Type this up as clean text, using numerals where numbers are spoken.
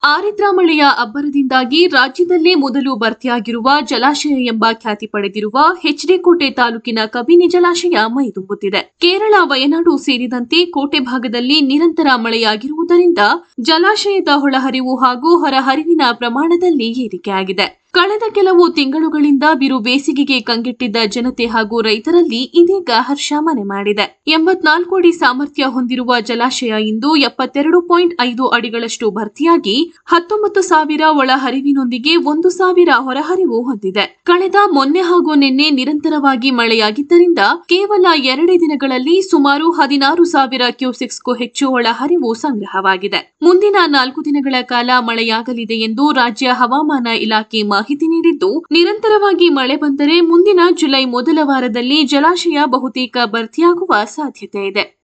ಆರಿದ್ರಾ ಮಳೆಯ ಅಬ್ಬರದಿಂದಾಗಿ ರಾಜ್ಯದಲ್ಲೇ ಮೊದಲು ಭರ್ತಿಯಾಗಿರುವ ಜಲಾಶಯ ಎಂಬ ಖ್ಯಾತಿ ಪಡೆದಿರುವ ಎಚ್ಡಿಕೋಟೆ ತಾಲೂಕಿನ ಕಬಿನಿ ಜಲಾಶಯ ಮೈದುಂಬುತ್ತಿದೆ. ಕೇರಳ, ವಯನಾಡು ಸೇರಿದಂತೆ ಕೋಟೆ ಭಾಗದಲ್ಲಿ ನಿರಂತರ ಮಳೆಯಾಗಿರುವುದರಿಂದ ಜಲಾಶಯದ ಒಳಹರಿವು ಹಾಗೂ ಹೊರಹರಿವಿನ ಪ್ರಮಾಣದಲ್ಲಿ ಏರಿಕೆಯಾಗಿದೆ. ಕಳೆದ ಕೆಲವು ತಿಂಗಳುಗಳಿಂದ ಬಿರು ಬೇಸಿಗೆಗೆ ಕಂಗೆಟ್ಟಿದ್ದ ಜನತೆ ಹಾಗೂ ರೈತರಲ್ಲಿ ಇದೀಗ ಹರ್ಷ ಮನೆ ಮಾಡಿದೆ. 84 ಅಡಿ ಸಾಮರ್ಥ್ಯ ಹೊಂದಿರುವ ಜಲಾಶಯ ಇಂದು 72.5 ಅಡಿಗಳಷ್ಟು ಭರ್ತಿಯಾಗಿ 19,000 ಒಳಹರಿವಿನೊಂದಿಗೆ 1,000 ಹೊರಹರಿವು ಹೊಂದಿದೆ. ಕಳೆದ ಮೊನ್ನೆ ಹಾಗೂ ನಿನ್ನೆ ನಿರಂತರವಾಗಿ ಮಳೆಯಾಗಿದ್ದರಿಂದ ಕೇವಲ 2 ದಿನಗಳಲ್ಲಿ ಸುಮಾರು 16,000 ಕ್ಯೂಸೆಕ್ಸ್ಗೂ ಹೆಚ್ಚು ಒಳಹರಿವು ಸಂಗ್ರಹವಾಗಿದೆ. ಮುಂದಿನ 4 ದಿನಗಳ ಕಾಲ ಮಳೆಯಾಗಲಿದೆ ಎಂದು ರಾಜ್ಯ ಹವಾಮಾನ ಇಲಾಖೆ ಮಾಹಿತಿ ನೀಡಿದ್ದು, ನಿರಂತರವಾಗಿ ಮಳೆ ಬಂದರೆ ಮುಂದಿನ ಜುಲೈ ಮೊದಲ ವಾರದಲ್ಲಿ ಜಲಾಶಯ ಬಹುತೇಕ ಭರ್ತಿಯಾಗುವ ಸಾಧ್ಯತೆ ಇದೆ.